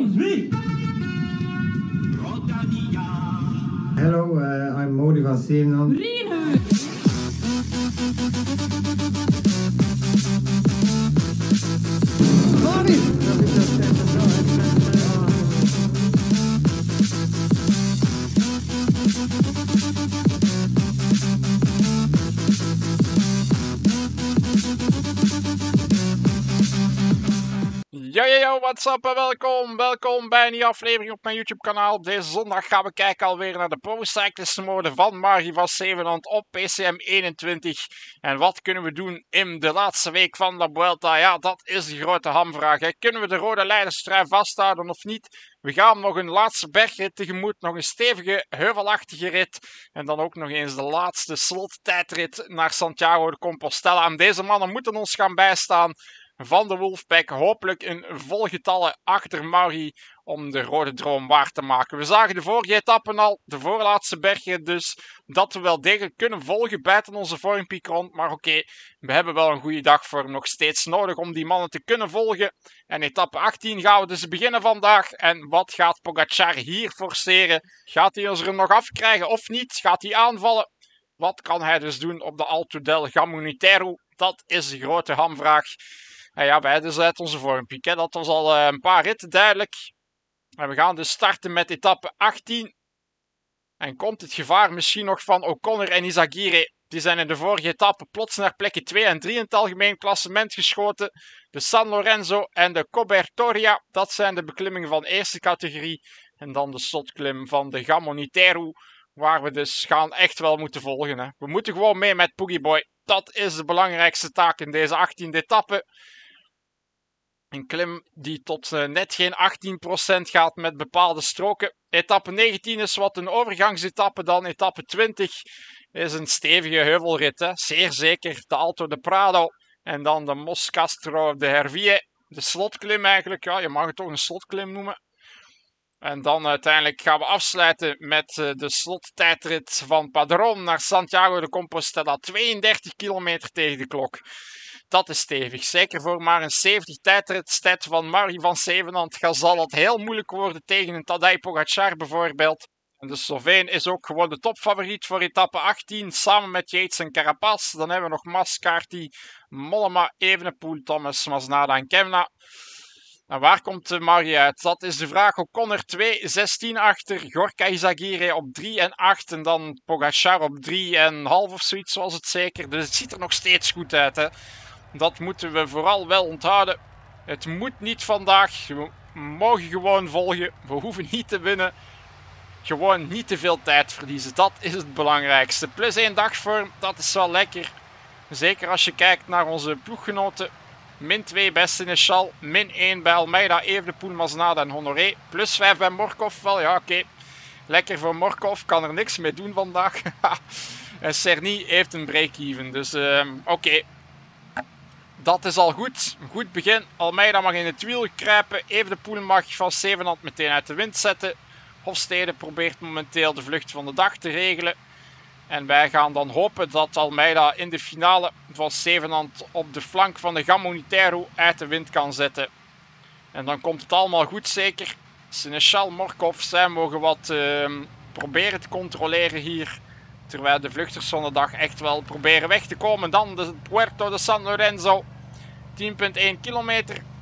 Excuse me. Hello, I'm Modi van Zevenand. Yo, what's up en welkom bij een nieuwe aflevering op mijn YouTube kanaal. Deze zondag gaan we kijken alweer naar de Pro Cyclist mode van Margie van Zevenand op PCM 21. En wat kunnen we doen in de laatste week van de Vuelta? Ja, dat is de grote hamvraag. Hè. Kunnen we de rode leiderstrui vasthouden of niet? We gaan nog een laatste bergrit tegemoet, nog een stevige heuvelachtige rit. En dan ook nog eens de laatste slottijdrit naar Santiago de Compostela. En deze mannen moeten ons gaan bijstaan. Van de Wolfpack hopelijk in volgetallen achter Margie om de rode droom waar te maken. We zagen de vorige etappen al, de voorlaatste bergrit dus, dat we wel degelijk kunnen volgen, bijten onze vormpiek rond. Maar oké, we hebben wel een goede dag voor nog steeds nodig om die mannen te kunnen volgen. En etappe 18 gaan we dus beginnen vandaag. En wat gaat Pogacar hier forceren? Gaat hij ons er nog afkrijgen of niet? Gaat hij aanvallen? Wat kan hij dus doen op de Alto del Gamoniteiro? Dat is de grote hamvraag. En ja, wij dus uit onze vormpiek. Hè. Dat was al een paar ritten duidelijk. En we gaan dus starten met etappe 18. En komt het gevaar misschien nog van O'Connor en Izagirre. Die zijn in de vorige etappe plots naar plekken 2 en 3 in het algemeen klassement geschoten. De San Lorenzo en de Cobertoria, dat zijn de beklimmingen van eerste categorie. En dan de slotklim van de Gamoniteiro, waar we dus gaan echt wel moeten volgen. Hè. We moeten gewoon mee met Pogieboy. Dat is de belangrijkste taak in deze 18e etappe. Een klim die tot net geen 18% gaat met bepaalde stroken. Etappe 19 is wat een overgangsetappe dan. Etappe 20 is een stevige heuvelrit. Hè. Zeer zeker de Alto de Prado. En dan de Mos Castro de Hervie. De slotklim eigenlijk. Ja, je mag het toch een slotklim noemen. En dan uiteindelijk gaan we afsluiten met de slottijdrit van Padrón naar Santiago de Compostela. 32 kilometer tegen de klok. Dat is stevig. Zeker voor maar een 70 tijdritstijd van Margie van Zevenand zal het heel moeilijk worden tegen een Tadej Pogacar bijvoorbeeld. En de Sloveen is ook gewoon de topfavoriet voor etappe 18 samen met Yates en Carapaz. Dan hebben we nog Mascarty, Mollema, Evenepoel, Thomas, Masnada en Kemna. En waar komt Margie uit? Dat is de vraag. O'Connor 2, 16 achter. Gorka Izagirre op 3 en 8. En dan Pogacar op 3,5 of zoiets was het zeker. Dus het ziet er nog steeds goed uit. Hè? Dat moeten we vooral wel onthouden. Het moet niet vandaag. We mogen gewoon volgen. We hoeven niet te winnen. Gewoon niet te veel tijd verliezen. Dat is het belangrijkste. Plus 1 dagvorm, dat is wel lekker. Zeker als je kijkt naar onze ploeggenoten. Min 2 bij Sénéchal, min 1 bij Almeida, Evenepoel, Masnada en Honoré. Plus 5 bij Morkov. Wel ja, oké. Lekker voor Morkov, kan er niks mee doen vandaag. En Cerny heeft een break-even, dus oké. Dat is al goed. Een goed begin. Almeida mag in het wiel kruipen. Evenepoel mag van Zevenand meteen uit de wind zetten. Hofstede probeert momenteel de vlucht van de dag te regelen. En wij gaan dan hopen dat Almeida in de finale van Zevenand op de flank van de Gamoniteiro uit de wind kan zetten. En dan komt het allemaal goed zeker. Sénéchal, Morkov, zij mogen wat proberen te controleren hier. Terwijl de vluchters van de dag echt wel proberen weg te komen. Dan de Puerto de San Lorenzo. 10,1 kilometer. 8,5%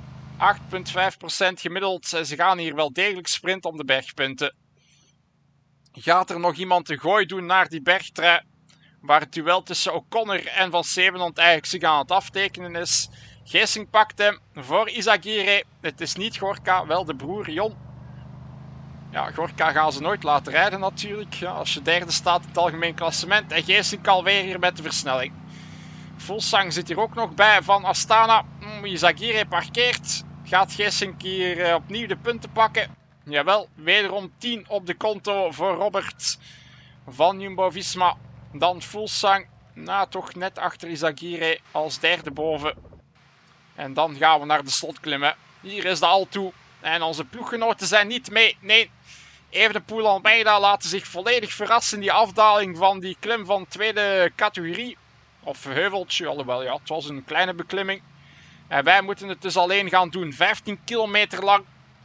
gemiddeld. Ze gaan hier wel degelijk sprinten om de bergpunten. Gaat er nog iemand een gooi doen naar die bergtrui? Waar het duel tussen O'Connor en Van Zevenand eigenlijk zich aan het aftekenen is. Geesink pakt hem voor Izagirre. Het is niet Gorka, wel de broer Jon. Ja, Gorka gaan ze nooit laten rijden natuurlijk. Ja, als je derde staat in het algemeen klassement. En Geesink alweer hier met de versnelling. Fuglsang zit hier ook nog bij van Astana. Izagirre parkeert. Gaat Geesink hier opnieuw de punten pakken? Jawel, wederom 10 op de konto voor Robert van Jumbo-Visma. Dan Fuglsang, toch net achter Izagirre als derde boven. En dan gaan we naar de slotklimmen. Hier is de Alto. En onze ploeggenoten zijn niet mee. Nee, Evenepoel en Almeida laten zich volledig verrassen in die afdaling van die klim van tweede categorie. Of heuveltje, alhoewel ja, het was een kleine beklimming. En wij moeten het dus alleen gaan doen. 15 kilometer lang.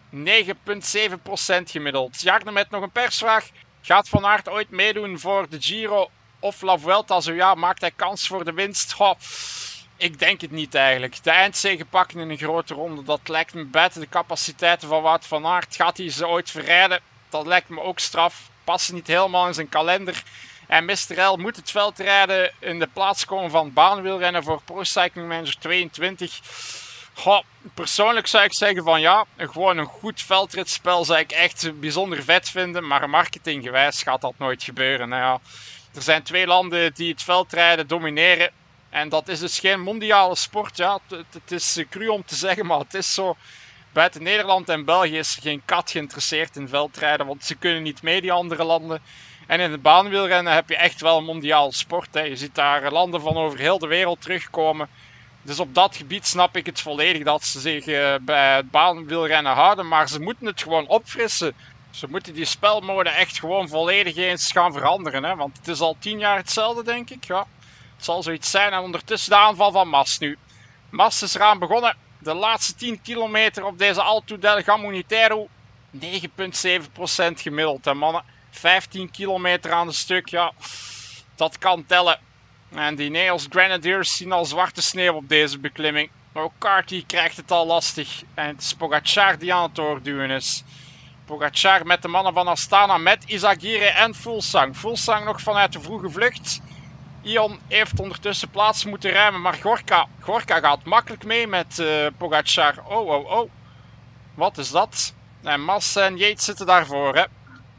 9,7% gemiddeld. Jarne met nog een persvraag. Gaat Van Aert ooit meedoen voor de Giro of La Vuelta? Zo ja, maakt hij kans voor de winst? Goh, ik denk het niet eigenlijk. De eindzege pakken in een grote ronde, dat lijkt me buiten de capaciteiten van Wout van Aert. Gaat hij ze ooit verrijden? Dat lijkt me ook straf. Past niet helemaal in zijn kalender. En Mr. L moet het veldrijden in de plaats komen van baanwielrennen voor Pro Cycling Manager 22. Goh, persoonlijk zou ik zeggen van ja, gewoon een goed veldritspel zou ik echt bijzonder vet vinden. Maar marketinggewijs gaat dat nooit gebeuren. Nou ja, er zijn 2 landen die het veldrijden domineren. En dat is dus geen mondiale sport. Ja, het is cru om te zeggen, maar het is zo. Buiten Nederland en België is er geen kat geïnteresseerd in veldrijden. Want ze kunnen niet mee, die andere landen. En in de baanwielrennen heb je echt wel een mondiale sport. Hè. Je ziet daar landen van over heel de wereld terugkomen. Dus op dat gebied snap ik het volledig dat ze zich bij het baanwielrennen houden. Maar ze moeten het gewoon opfrissen. Ze moeten die spelmode echt gewoon volledig eens gaan veranderen. Hè. Want het is al 10 jaar hetzelfde, denk ik. Ja, het zal zoiets zijn. En ondertussen de aanval van Mas nu. Mas is eraan begonnen. De laatste 10 kilometer op deze Alto del Gamonitero. 9,7% gemiddeld, hè, mannen. 15 kilometer aan een stuk, ja, dat kan tellen. En die Ineos Grenadiers zien al zwarte sneeuw op deze beklimming. Ook Carty krijgt het al lastig. En het is Pogacar die aan het doorduwen is. Pogacar met de mannen van Astana, met Izagirre en Fuglsang. Fuglsang nog vanuit de vroege vlucht. Ion heeft ondertussen plaats moeten ruimen, maar Gorka gaat makkelijk mee met Pogacar. Oh. Wat is dat? En Mas en Yates zitten daarvoor, hè.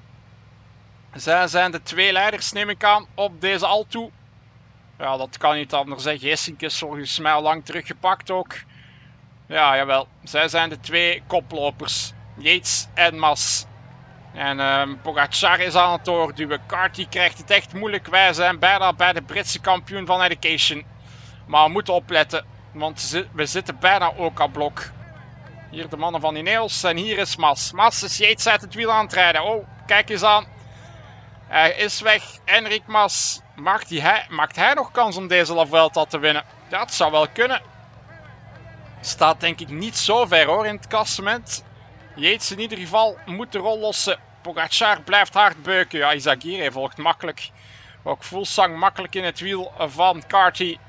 Zij zijn de 2 leiders, neem ik aan, op deze Alto. Ja, dat kan niet anders. Geesink is volgens mij al lang teruggepakt ook. Ja, jawel. Zij zijn de 2 koplopers. Yates en Mas. En Pogacar is aan het doorduwen. Carty krijgt het echt moeilijk. Wij zijn bijna bij de Britse kampioen van Education. Maar we moeten opletten. Want we zitten bijna ook aan blok. Hier de mannen van Ineos. En hier is Mas. Mas is Yates uit het wiel aan het rijden. Oh, kijk eens aan. Hij is weg. Enric Mas. Maakt hij nog kans om deze La Vuelta te winnen? Ja, het zou wel kunnen. Staat denk ik niet zo ver hoor in het klassement. Yates in ieder geval moet de rol lossen. Pogacar blijft hard beuken. Ja, Izagirre volgt makkelijk. Ook Fuglsang makkelijk in het wiel van Carty.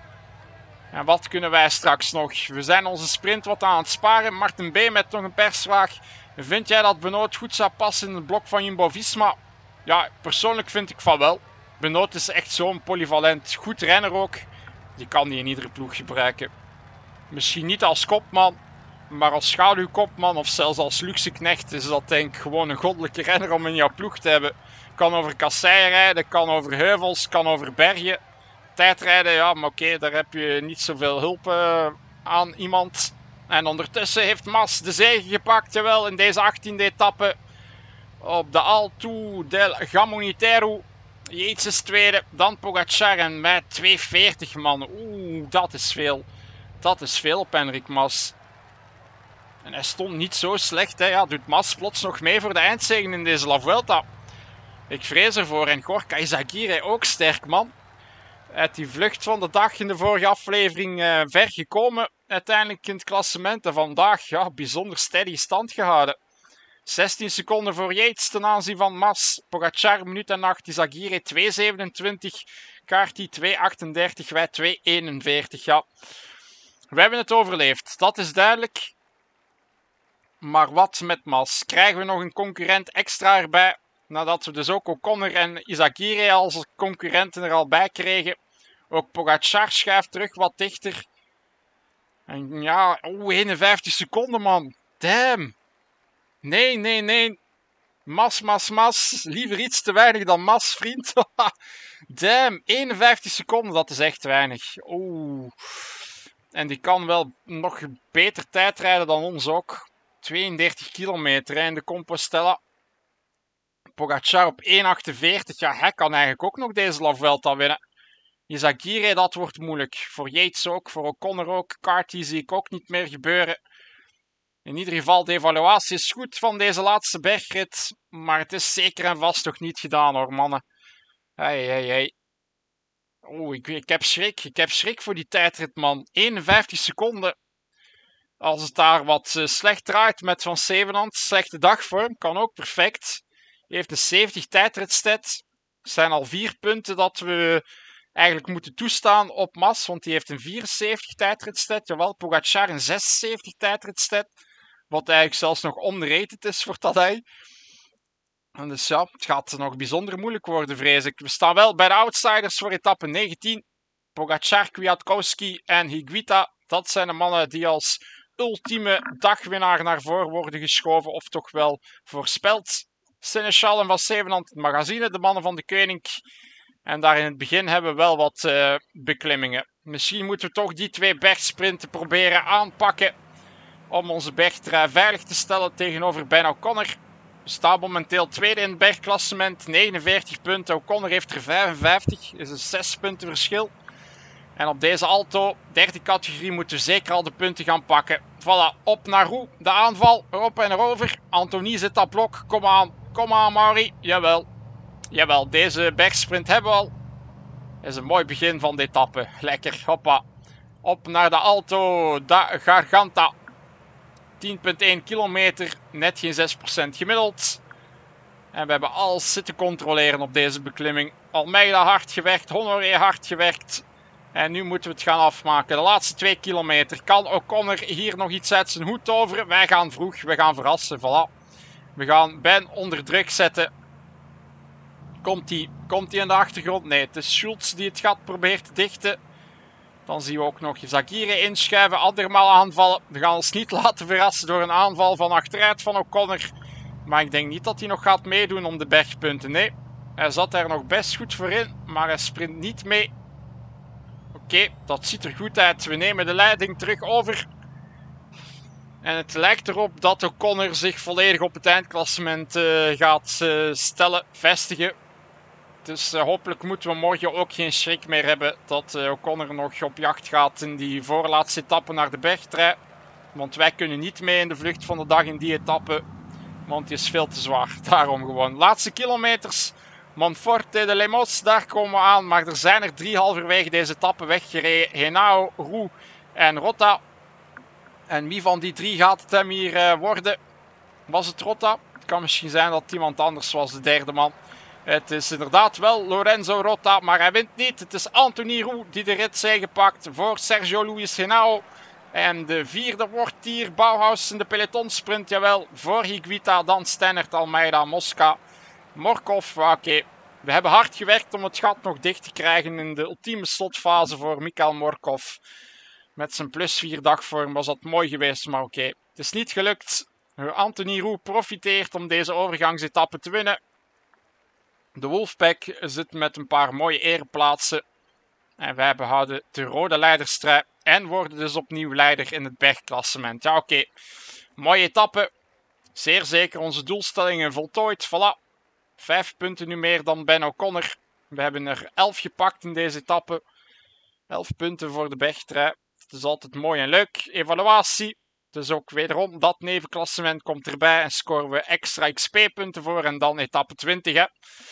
En wat kunnen wij straks nog? We zijn onze sprint wat aan het sparen. Martin B. met nog een persvraag. Vind jij dat Benoot goed zou passen in het blok van Jumbo-Visma? Ja, persoonlijk vind ik van wel. Benoot is echt zo'n polyvalent, goed renner ook. Die kan die in iedere ploeg gebruiken. Misschien niet als kopman, maar als schaduwkopman of zelfs als luxeknecht is dat denk ik gewoon een goddelijke renner om in jouw ploeg te hebben. Kan over kasseien rijden, kan over heuvels, kan over bergen. Tijdrijden, ja, maar oké, daar heb je niet zoveel hulp aan iemand. En ondertussen heeft Mas de zege gepakt, jawel, in deze 18e etappe. Op de Alto del Gamonitero. Yates is tweede, dan Pogacar en met 2,40 man. Oeh, dat is veel. Dat is veel op Enric Mas. En hij stond niet zo slecht. Hè. Ja, doet Mas plots nog mee voor de eindzegen in deze La Vuelta. Ik vrees ervoor. En Gorka Izagirre ook sterk, man. Uit die vlucht van de dag in de vorige aflevering ver gekomen. Uiteindelijk in het klassement. En vandaag, ja, bijzonder steady stand gehouden. 16 seconden voor Yates ten aanzien van Mas. Pogacar, minuut en 8. Izagirre 2,27. Carty 2,38. Wij 2,41. Ja. We hebben het overleefd. Dat is duidelijk. Maar wat met Mas? Krijgen we nog een concurrent extra erbij? Nadat we dus ook O'Connor en Izagirre als concurrenten er al bij kregen. Ook Pogacar schuift terug wat dichter. En ja, 51 seconden man. Damn. Nee. Mas. Liever iets te weinig dan Mas, vriend. Damn, 51 seconden, dat is echt weinig. Oeh. En die kan wel nog beter tijd rijden dan ons ook. 32 kilometer in de Compostela. Pogacar op 1,48. Ja, hij kan eigenlijk ook nog deze La Vuelta winnen. Izagirre, dat wordt moeilijk. Voor Yates ook, voor O'Connor ook. Carty zie ik ook niet meer gebeuren. In ieder geval, de evaluatie is goed van deze laatste bergrit. Maar het is zeker en vast nog niet gedaan hoor, mannen. Hey. Oeh, ik heb schrik. Ik heb schrik voor die tijdrit, man. 51 seconden. Als het daar wat slecht draait met Van Zevenand, slechte dagvorm, kan ook perfect. Hij heeft een 70 tijdritstat. Er zijn al 4 punten dat we eigenlijk moeten toestaan op Mas, want die heeft een 74 tijdritstat. Jawel, Pogacar een 76 tijdritstat. Wat eigenlijk zelfs nog underrated is voor Tadej. En dus ja, het gaat nog bijzonder moeilijk worden, vrees ik. We staan wel bij de outsiders voor etappe 19. Pogacar, Kwiatkowski en Higuita. Dat zijn de mannen die als ultieme dagwinnaar naar voren worden geschoven, of toch wel voorspeld. Sénéchal en Van Zevenand, het magazine, de mannen van de koning. En daar in het begin hebben we wel wat beklimmingen. Misschien moeten we toch die 2 bergsprinten proberen aanpakken om onze bergtrui veilig te stellen tegenover Ben O'Connor. We staan momenteel tweede in het bergklassement, 49 punten. O'Connor heeft er 55, is een 6 punten verschil. En op deze Alto, derde categorie, moeten we zeker al de punten gaan pakken. Voilà, op naar Roux, de aanval, erop en erover. Anthony zit dat blok, kom aan Mauri, jawel, deze bergsprint hebben we al. Dat is een mooi begin van de etappe, lekker, hoppa. Op naar de Alto da Garganta. 10,1 kilometer, net geen 6% gemiddeld. En we hebben alles zitten controleren op deze beklimming. Almeida hard gewerkt, Honoré hard gewerkt. En nu moeten we het gaan afmaken. De laatste 2 kilometer. Kan O'Connor hier nog iets uit zijn hoed toveren? Wij gaan vroeg, we gaan verrassen, voilà. We gaan Ben onder druk zetten. Komt hij in de achtergrond? Nee, het is Schultz die het gat probeert te dichten. Dan zien we ook nog Zagire inschuiven, andermaal aanvallen. We gaan ons niet laten verrassen door een aanval van achteruit van O'Connor. Maar ik denk niet dat hij nog gaat meedoen om de bergpunten. Nee, hij zat er nog best goed voor in, maar hij sprint niet mee. Oké, dat ziet er goed uit. We nemen de leiding terug over. En het lijkt erop dat O'Connor zich volledig op het eindklassement gaat stellen, vestigen. Dus hopelijk moeten we morgen ook geen schrik meer hebben dat O'Connor nog op jacht gaat in die voorlaatste etappe naar de bergtrui. Want wij kunnen niet mee in de vlucht van de dag in die etappe. Want die is veel te zwaar. Daarom gewoon. Laatste kilometers. Monforte de Lemos, daar komen we aan. Maar er zijn er 3 halverwege deze etappe weggereden. Henao, Roux en Rota. En wie van die 3 gaat het hem hier worden? Was het Rota? Het kan misschien zijn dat iemand anders was, de derde man. Het is inderdaad wel Lorenzo Rota, maar hij wint niet. Het is Anthony Roux die de ritzege pakt voor Sergio Luis Henao. En de 4e wordt hier Bauhaus in de pelotonsprint, jawel, voor Higuita, dan Stennert, Almeida, Mosca, Morkov. Oké, we hebben hard gewerkt om het gat nog dicht te krijgen in de ultieme slotfase voor Mikhail Morkov. Met zijn +4 dagvorm was dat mooi geweest, maar oké. Het is niet gelukt. Anthony Roux profiteert om deze overgangsetappe te winnen. De Wolfpack zit met een paar mooie ereplaatsen. En wij behouden de rode leiderstrui. En worden dus opnieuw leider in het bergklassement. Ja, oké. Mooie etappe. Zeer zeker onze doelstellingen voltooid. Voilà. 5 punten nu meer dan Ben O'Connor. We hebben er 11 gepakt in deze etappe. 11 punten voor de bergtrui. Het is altijd mooi en leuk. Evaluatie. Dus ook wederom dat nevenklassement komt erbij. En scoren we extra XP-punten voor. En dan etappe 20. Hè.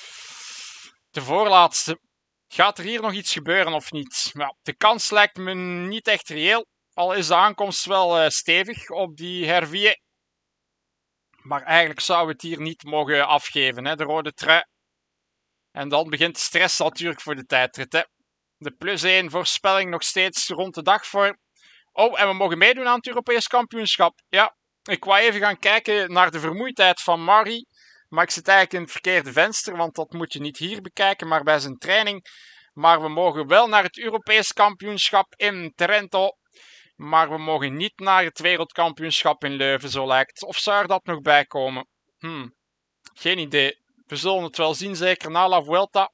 De voorlaatste. Gaat er hier nog iets gebeuren of niet? Ja, de kans lijkt me niet echt reëel. Al is de aankomst wel stevig op die Hervier. Maar eigenlijk zouden we het hier niet mogen afgeven, hè, de rode trui. En dan begint de stress natuurlijk voor de tijdrit. Hè. De +1 voorspelling nog steeds rond de dagvorm. Oh, en we mogen meedoen aan het Europees kampioenschap. Ja, ik wou even gaan kijken naar de vermoeidheid van Mari. Maar ik zit eigenlijk in het verkeerde venster, want dat moet je niet hier bekijken, maar bij zijn training. Maar we mogen wel naar het Europees kampioenschap in Trento. Maar we mogen niet naar het wereldkampioenschap in Leuven, zo lijkt. Of zou er dat nog bij komen? Geen idee. We zullen het wel zien, zeker na La Vuelta.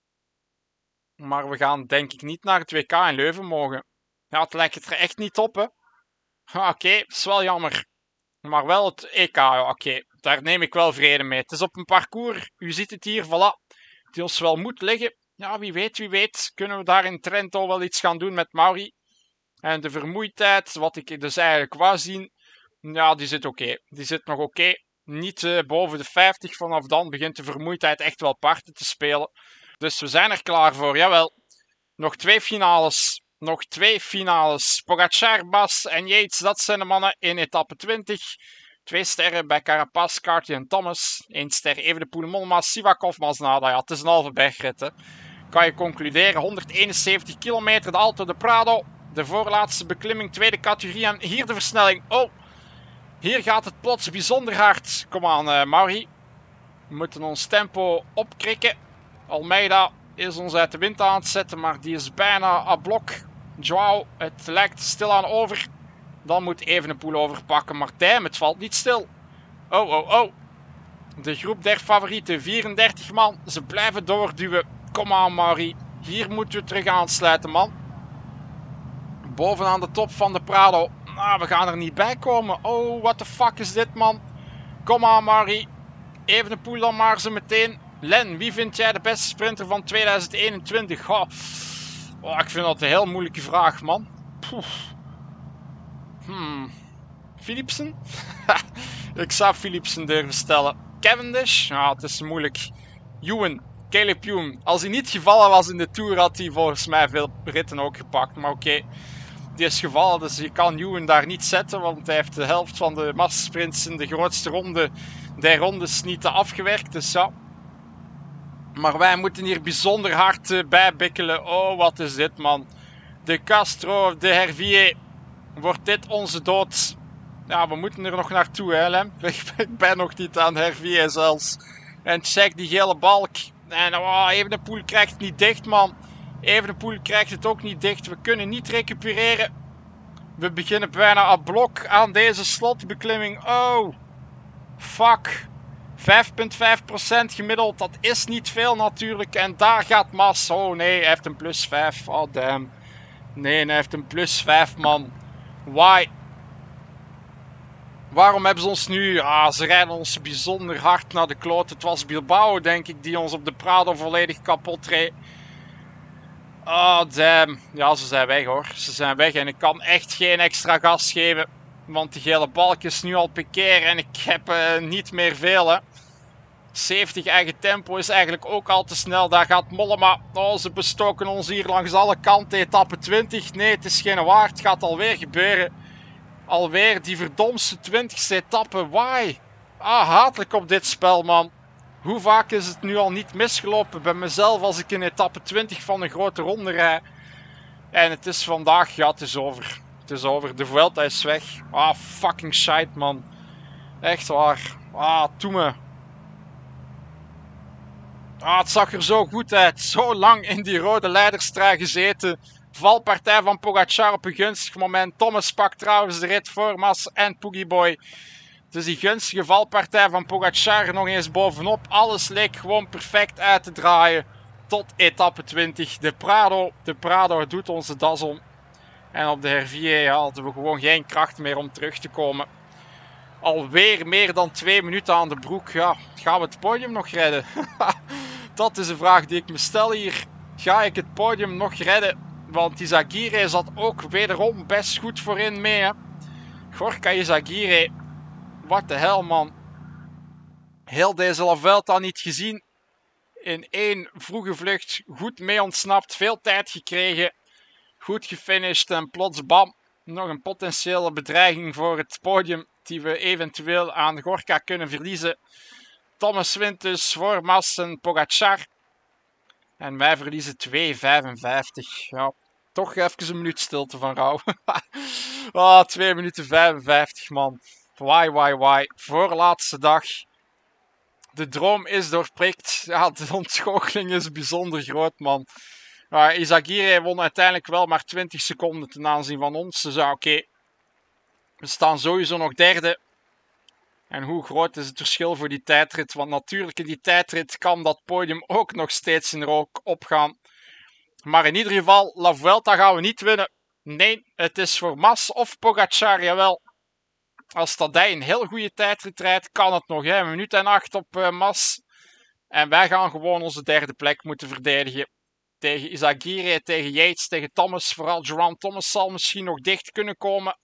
Maar we gaan denk ik niet naar het WK in Leuven mogen. Ja, het lijkt er echt niet op, hè. Oké, dat is wel jammer. Maar wel het EK, oké. Daar neem ik wel vrede mee. Het is op een parcours, u ziet het hier, voilà. Die ons wel moet liggen. Ja, wie weet, kunnen we daar in Trento wel iets gaan doen met Mauri. En de vermoeidheid, wat ik dus eigenlijk wou zien, ja, die zit oké. Die zit nog oké. Niet boven de 50, vanaf dan begint de vermoeidheid echt wel parten te spelen. Dus we zijn er klaar voor, jawel. Nog 2 finales. Nog 2 finales. Pogacar, Mas en Yates, dat zijn de mannen in etappe 20. 2 sterren bij Carapaz, Carty en Thomas. 1 ster Evenepoel, Mollema, Sivakov, Masnada. Ja, het is een halve bergrit, hè. Kan je concluderen. 171 kilometer, de Alto de Prado. De voorlaatste beklimming, tweede categorie. En hier de versnelling. Oh, hier gaat het plots bijzonder hard. Kom aan, Mauri. We moeten ons tempo opkrikken. Almeida is ons uit de wind aan het zetten, maar die is bijna à blok. Joao, het lijkt stilaan over. Dan moet Evenepoel overpakken. Maar damn, het valt niet stil. Oh, oh, oh. De groep der favorieten, 34 man. Ze blijven doorduwen. Kom aan, Mauri. Hier moeten we terug aansluiten, man. Bovenaan de top van de Prado. Nou, we gaan er niet bij komen. Oh, what the fuck is dit, man? Kom aan, Mauri. Evenepoel dan maar zo meteen. Len, wie vind jij de beste sprinter van 2021? Oh, ik vind dat een heel moeilijke vraag, man. Philipsen? Ik zou Philipsen durven stellen. Cavendish? Ja, het is moeilijk. Ewan, Caleb Ewan. Als hij niet gevallen was in de Tour, had hij volgens mij veel ritten ook gepakt. Maar oké, die is gevallen, dus je kan Ewan daar niet zetten, want hij heeft de helft van de massasprints in de grootste ronde der rondes niet afgewerkt. Dus ja. Maar wij moeten hier bijzonder hard bijbikkelen. Oh, wat is dit, man. De Castro, de Hervier. Wordt dit onze dood? Ja, we moeten er nog naartoe, hè, Lem. Ik ben nog niet aan Hervier zelfs. En check die gele balk. En Evenepoel krijgt het niet dicht, man. Evenepoel krijgt het ook niet dicht. We kunnen niet recupereren. We beginnen bijna à blok aan deze slotbeklimming. Oh, fuck. 5,5% gemiddeld, dat is niet veel natuurlijk. En daar gaat Mas. Oh nee, hij heeft een plus 5. Oh damn. Nee, hij heeft een plus 5, man. Why? Waarom hebben ze ons nu... ze rijden ons bijzonder hard naar de kloot. Het was Bilbao, denk ik, die ons op de Prado volledig kapot reed. Oh damn. Ja, ze zijn weg, hoor. Ze zijn weg en ik kan echt geen extra gas geven. Want die gele balk is nu al pekeer en ik heb niet meer veel, hè. 70 eigen tempo is eigenlijk ook al te snel. Daar gaat Mollema. Oh, ze bestoken ons hier langs alle kanten. Etappe 20. Nee, het is geen waar. Het gaat alweer gebeuren. Alweer die verdomste 20ste etappe. Why? Hatelijk op dit spel, man. Hoe vaak is het nu al niet misgelopen bij mezelf als ik in etappe 20 van een grote ronde rijd. En het is vandaag, ja, het is over. Het is over. De Vuelta is weg. Fucking shite, man. Echt waar. Doe me. Het zag er zo goed uit. Zo lang in die rode leiderstrui gezeten. Valpartij van Pogacar op een gunstig moment. Thomas pakt trouwens de rit voor Mas en Pogieboy. Dus die gunstige valpartij van Pogacar nog eens bovenop. Alles leek gewoon perfect uit te draaien. Tot etappe 20. De Prado doet onze das om. En op de Hervier hadden we gewoon geen kracht meer om terug te komen. Alweer meer dan 2 minuten aan de broek. Ja, gaan we het podium nog redden? Dat is een vraag die ik me stel hier. Ga ik het podium nog redden? Want Izagirre zat ook wederom best goed voorin mee, hè. Gorka Izagirre. Wat de hel, man. Heel deze La Vuelta niet gezien. In 1 vroege vlucht goed mee ontsnapt. Veel tijd gekregen. Goed gefinished en plots bam. Nog een potentiële bedreiging voor het podium. Die we eventueel aan Gorka kunnen verliezen. Thomas wint dus voor Mas en Pogacar. En wij verliezen 2,55. Ja, toch even een minuut stilte van rouw. 2 minuten 55, man. Why? Voorlaatste dag. De droom is doorprikt. Ja, de ontgoocheling is bijzonder groot, man. Izagirre won uiteindelijk wel maar 20 seconden ten aanzien van ons. Dus oké. We staan sowieso nog derde. En hoe groot is het verschil voor die tijdrit? Want natuurlijk in die tijdrit kan dat podium ook nog steeds in rook opgaan. Maar in ieder geval, La Vuelta gaan we niet winnen. Nee, het is voor Mas of Pogacar, jawel. Als Tadej een heel goede tijdrit rijdt, kan het nog. 1 minuut en 8 op Mas. En wij gaan gewoon onze derde plek moeten verdedigen. Tegen Izagirre, tegen Yates, tegen Thomas. Vooral Geraint Thomas zal misschien nog dicht kunnen komen.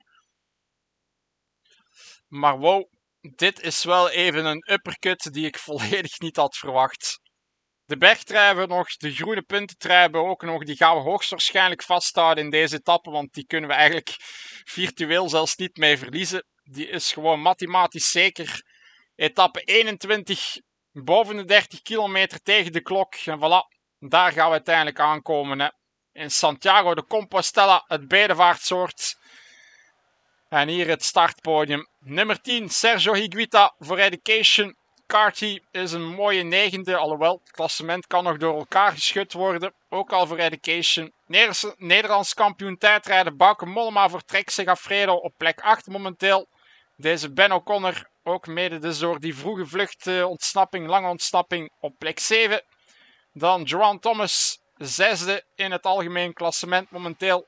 Maar wow, dit is wel even een uppercut die ik volledig niet had verwacht. De bergtrui hebben we nog, de groene puntentrui hebben we ook nog. Die gaan we hoogstwaarschijnlijk vasthouden in deze etappe, want die kunnen we eigenlijk virtueel zelfs niet meer verliezen. Die is gewoon mathematisch zeker. Etappe 21, boven de 30 kilometer tegen de klok. En voilà, daar gaan we uiteindelijk aankomen. Hè. In Santiago de Compostela, het bedevaartsoord. En hier het startpodium. Nummer 10, Sergio Higuita voor Education. Carty is een mooie negende, alhoewel het klassement kan nog door elkaar geschud worden. Ook al voor Education. Nederlands kampioen tijdrijden Bauke Mollema voor Trek Segafredo op plek 8 momenteel. Deze Ben O'Connor, ook mede dus door die vroege vlucht, lange ontsnapping, op plek 7. Dan Joan Thomas, zesde in het algemeen klassement momenteel.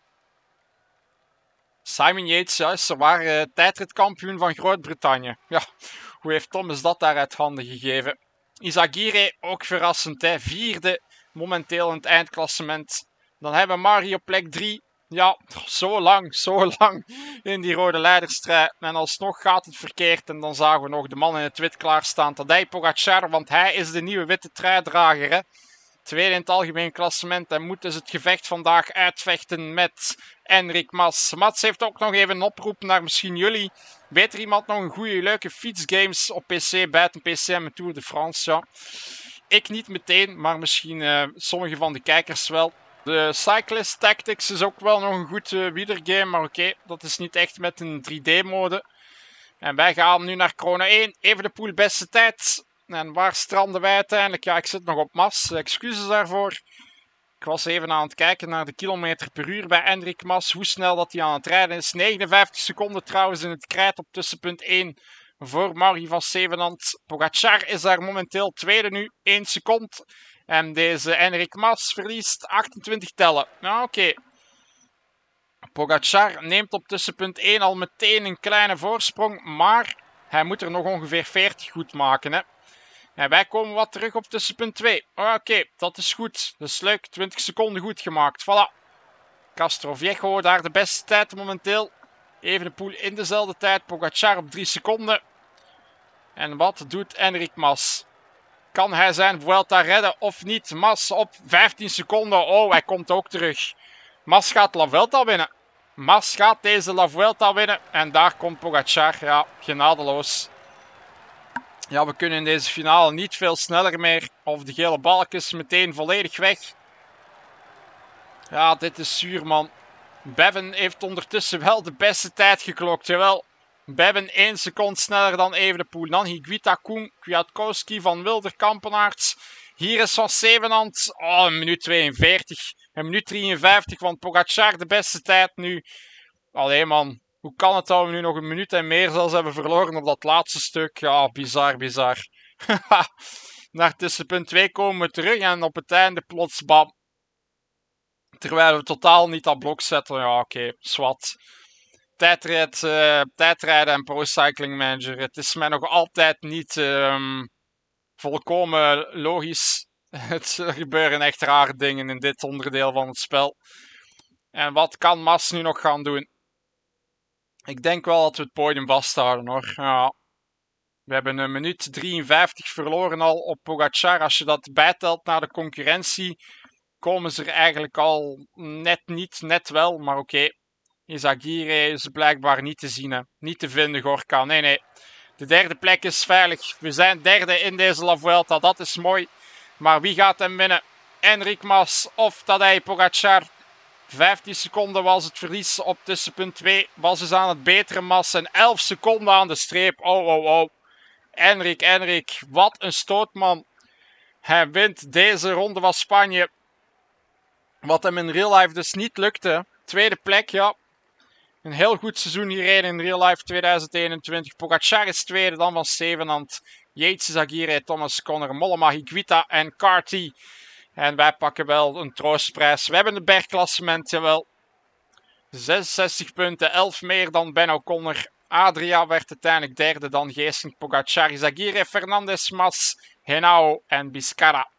Simon Yates, juist, ze waren tijdritkampioen van Groot-Brittannië. Ja, hoe heeft Thomas dat daar uit handen gegeven? Izagirre, ook verrassend, hè? Vierde momenteel in het eindklassement. Dan hebben we Mari op plek 3. Ja, zo lang in die rode leiderstrui. En alsnog gaat het verkeerd. En dan zagen we nog de man in het wit klaarstaan. Tadej Pogacar, want hij is de nieuwe witte truidrager, hè? Tweede in het algemeen klassement en moet dus het gevecht vandaag uitvechten met Enric Mas. Mats heeft ook nog even een oproep naar misschien jullie. Weet er iemand nog een goede, leuke fietsgames op PC, buiten PCM en Tour de France? Ja. Ik niet meteen, maar misschien sommige van de kijkers wel. De Cyclist Tactics is ook wel nog een goed wielergame, maar oké, dat is niet echt met een 3D-mode. En wij gaan nu naar Chrono 1. Evenepoel beste tijd. En waar stranden wij uiteindelijk? Ja, ik zit nog op Mas. Excuses daarvoor. Ik was even aan het kijken naar de kilometer per uur bij Enric Mas. Hoe snel dat hij aan het rijden is. 59 seconden trouwens in het krijt op tussenpunt 1 voor Maury van Zevenand. Pogacar is daar momenteel tweede nu. 1 seconde. En deze Enric Mas verliest 28 tellen. Nou, oké. Pogacar neemt op tussenpunt 1 al meteen een kleine voorsprong. Maar hij moet er nog ongeveer 40 goed maken, hè. En wij komen wat terug op tussenpunt 2. Oké, dat is goed. Dat is leuk. 20 seconden goed gemaakt. Voilà. Castroviejo daar de beste tijd momenteel. Evenepoel in dezelfde tijd. Pogacar op 3 seconden. En wat doet Enric Mas? Kan hij zijn Vuelta redden of niet? Mas op 15 seconden. Oh, hij komt ook terug. Mas gaat La Vuelta winnen. Mas gaat deze La Vuelta winnen. En daar komt Pogacar. Ja, genadeloos. Ja, we kunnen in deze finale niet veel sneller meer. Of de gele balk is meteen volledig weg. Ja, dit is zuur, man. Bevan heeft ondertussen wel de beste tijd geklokt. Jawel. Bevan 1 seconde sneller dan Evenepoel. Dan Higuita, Koen, Kwiatkowski, Van Wilder, Kampenaerts. Hier is Van Zevenand. Oh, een minuut 42. Een minuut 53 van Pogacar, de beste tijd nu. Allee, man. Hoe kan het dat we nu nog een minuut en meer zelfs hebben verloren op dat laatste stuk? Ja, bizar. Naar tussenpunt 2 komen we terug en op het einde plots bam. Terwijl we totaal niet dat blok zetten. Ja, oké, zwart. Tijdrijden en Pro Cycling Manager. Het is mij nog altijd niet volkomen logisch. Er gebeuren echt rare dingen in dit onderdeel van het spel. En wat kan Mas nu nog gaan doen? Ik denk wel dat we het podium vasthouden, hoor. Ja. We hebben een minuut 53 verloren al op Pogacar. Als je dat bijtelt naar de concurrentie, komen ze er eigenlijk al net niet, net wel. Maar oké. Izagirre is blijkbaar niet te zien, hè. Niet te vinden, Gorka. Nee. De derde plek is veilig. We zijn derde in deze La Vuelta. Dat is mooi. Maar wie gaat hem winnen? Enric Mas of Tadej Pogacar? 15 seconden was het verlies op tussenpunt 2. Was dus aan het betere Mas. En 11 seconden aan de streep. Oh. Enric. Wat een stootman. Hij wint deze ronde van Spanje. Wat hem in real life dus niet lukte. Tweede plek, ja. Een heel goed seizoen hierheen in real life 2021. Pogacar is tweede, dan Van Zevenand. Yates, Izagirre, Thomas, Connor, Mollema, Higuita en Carty. En wij pakken wel een troostprijs. We hebben een bergklassement, jawel. 66 punten, 11 meer dan Ben O'Connor. Adria werd uiteindelijk derde, dan Geesink, Pogacar, Izagirre, Fernandez, Mas, Henao en Biscara.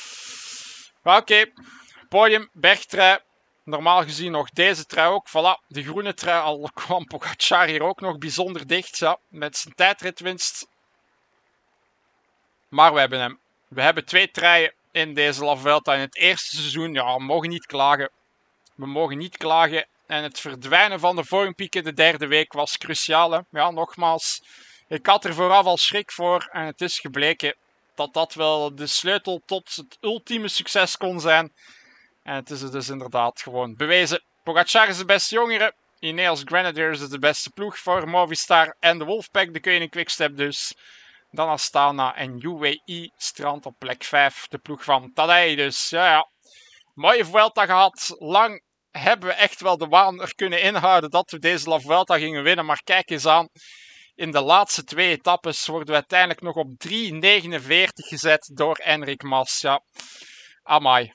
Oké, podium, bergtrui. Normaal gezien nog deze trui ook. Voilà, de groene trui. Al kwam Pogacar hier ook nog bijzonder dicht. Ja, met zijn tijdritwinst. Maar we hebben hem. We hebben 2 truien in deze La Vuelta in het eerste seizoen. Ja, we mogen niet klagen. We mogen niet klagen. En het verdwijnen van de vormpiek in de derde week was cruciaal. Hè? Ja, nogmaals. Ik had er vooraf al schrik voor. En het is gebleken dat dat wel de sleutel tot het ultieme succes kon zijn. En het is dus inderdaad gewoon bewezen. Pogacar is de beste jongere. Ineos Grenadiers is de beste ploeg voor Movistar. En de Wolfpack, de Koning Quickstep dus. Dan Astana en UAE strand op plek 5. De ploeg van Tadej. Dus ja. Mooie Vuelta gehad. Lang hebben we echt wel de waan er kunnen inhouden dat we deze La Vuelta gingen winnen. Maar kijk eens aan. In de laatste 2 etappes worden we uiteindelijk nog op 3.49 gezet door Enric Mas. Ja, amai.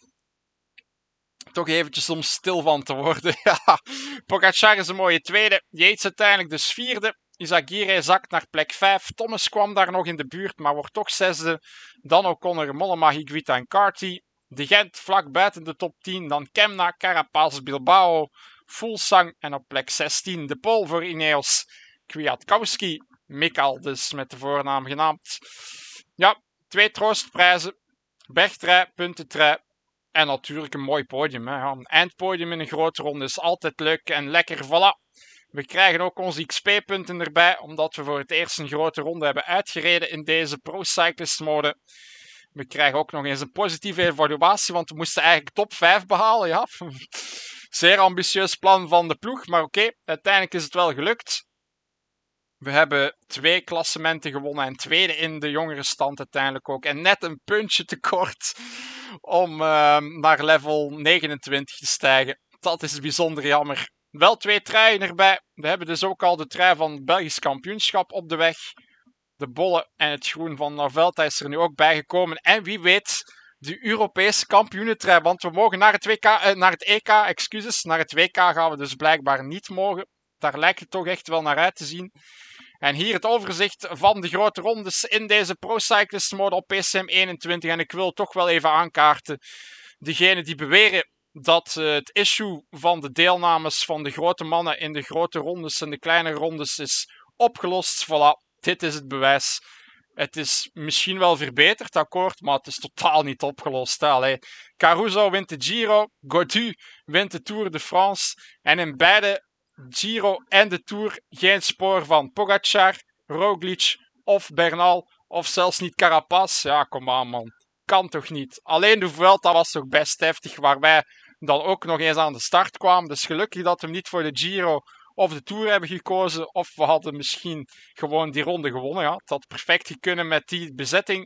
Toch eventjes om stil van te worden. Ja, Pogacar is een mooie tweede. Yates uiteindelijk dus vierde. Izagirre zakt naar plek 5. Thomas kwam daar nog in de buurt, maar wordt toch zesde. Dan O'Connor, Mollema, Higuita en Carty. De Gent vlak buiten de top 10. Dan Kemna, Carapaz, Bilbao, Fuglsang en op plek 16 de pole voor Ineos. Kwiatkowski, Mikal dus met de voornaam genaamd. Ja, 2 troostprijzen. Bergtrui, puntentrui. En natuurlijk een mooi podium. Hè. Een eindpodium in een grote ronde is altijd leuk en lekker. Voilà. We krijgen ook onze XP-punten erbij, omdat we voor het eerst een grote ronde hebben uitgereden in deze Pro Cyclist mode. We krijgen ook nog eens een positieve evaluatie, want we moesten eigenlijk top 5 behalen. Ja. Zeer ambitieus plan van de ploeg, maar oké, uiteindelijk is het wel gelukt. We hebben 2 klassementen gewonnen en tweede in de jongere stand uiteindelijk ook. En net een puntje tekort om naar level 29 te stijgen. Dat is bijzonder jammer. Wel 2 truien erbij. We hebben dus ook al de trui van het Belgisch kampioenschap op de weg. De bolle en het groen van La Vuelta is er nu ook bijgekomen. En wie weet de Europese kampioenentrui. Want we mogen naar het EK, naar het WK gaan we dus blijkbaar niet mogen. Daar lijkt het toch echt wel naar uit te zien. En hier het overzicht van de grote rondes in deze Pro Cyclist mode op PCM 21. En ik wil toch wel even aankaarten. Degenen die beweren dat het issue van de deelnames van de grote mannen in de grote rondes en de kleine rondes is opgelost. Voilà, dit is het bewijs. Het is misschien wel verbeterd, akkoord, maar het is totaal niet opgelost. Allee. Caruso wint de Giro, Gaudu wint de Tour de France. En in beide Giro en de Tour geen spoor van Pogacar, Roglic of Bernal of zelfs niet Carapaz. Ja, kom aan man. Kan toch niet. Alleen de Vuelta was toch best heftig, waar wij dan ook nog eens aan de start kwamen. Dus gelukkig dat we niet voor de Giro of de Tour hebben gekozen. Of we hadden misschien gewoon die ronde gewonnen. Ja. Het had perfect gekund met die bezetting.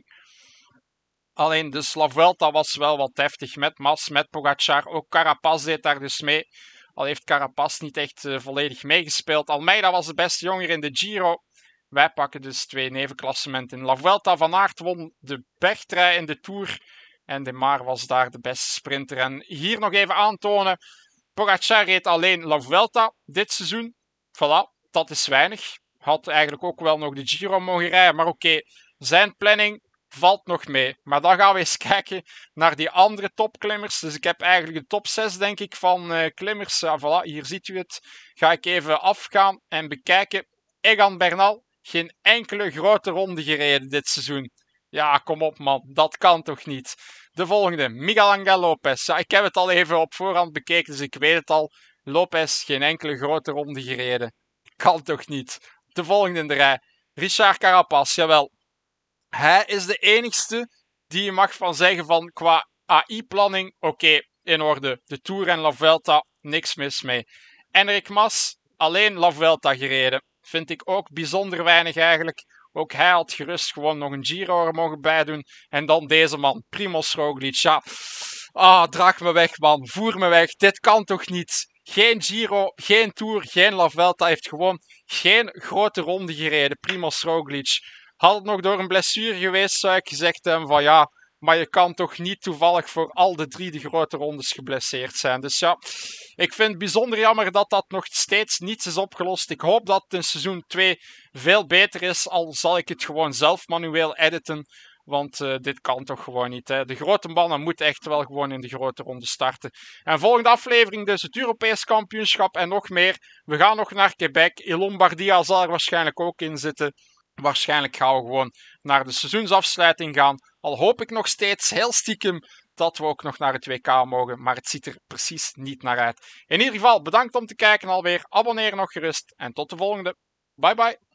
Alleen de La Vuelta was wel wat heftig met Mas, met Pogacar. Ook Carapaz deed daar dus mee. Al heeft Carapaz niet echt volledig meegespeeld. Almeida was de beste jonger in de Giro. Wij pakken dus 2 nevenklassementen in La Vuelta. Van Aert won de bergtrui in de Tour. En De Maar was daar de beste sprinter. En hier nog even aantonen. Pogacar reed alleen La Vuelta dit seizoen. Voilà, dat is weinig. Had eigenlijk ook wel nog de Giro mogen rijden. Maar oké, zijn planning valt nog mee. Maar dan gaan we eens kijken naar die andere topklimmers. Dus ik heb eigenlijk de top 6 denk ik van klimmers. Ja, voilà, hier ziet u het. Ga ik even afgaan en bekijken. Egan Bernal, geen enkele grote ronde gereden dit seizoen. Ja, kom op man, dat kan toch niet. De volgende, Miguel Angel Lopez. Ja, ik heb het al even op voorhand bekeken, dus ik weet het al. Lopez, geen enkele grote ronde gereden. Kan toch niet. De volgende in de rij, Richard Carapaz, jawel. Hij is de enigste die je mag van zeggen van qua AI-planning, oké, in orde. De Tour en La Vuelta, niks mis mee. Enric Mas, alleen La Vuelta gereden. Vind ik ook bijzonder weinig eigenlijk. Ook hij had gerust gewoon nog een Giro er mogen bijdoen. En dan deze man, Primoz Roglic. Ja, draag me weg man, voer me weg. Dit kan toch niet? Geen Giro, geen Tour, geen La Vuelta. Hij heeft gewoon geen grote ronde gereden, Primoz Roglic. Had het nog door een blessure geweest, zou ik gezegd hebben van ja, maar je kan toch niet toevallig voor al de 3 de grote rondes geblesseerd zijn. Dus ja, ik vind het bijzonder jammer dat dat nog steeds niets is opgelost. Ik hoop dat het in seizoen 2 veel beter is, al zal ik het gewoon zelf manueel editen. Want dit kan toch gewoon niet. Hè? De grote mannen moeten echt wel gewoon in de grote ronde starten. En volgende aflevering dus het Europees kampioenschap en nog meer. We gaan nog naar Quebec. In Lombardia zal er waarschijnlijk ook in zitten. Waarschijnlijk gaan we gewoon naar de seizoensafsluiting gaan. Al hoop ik nog steeds heel stiekem dat we ook nog naar het WK mogen. Maar het ziet er precies niet naar uit. In ieder geval, bedankt om te kijken alweer. Abonneer nog gerust. En tot de volgende. Bye bye.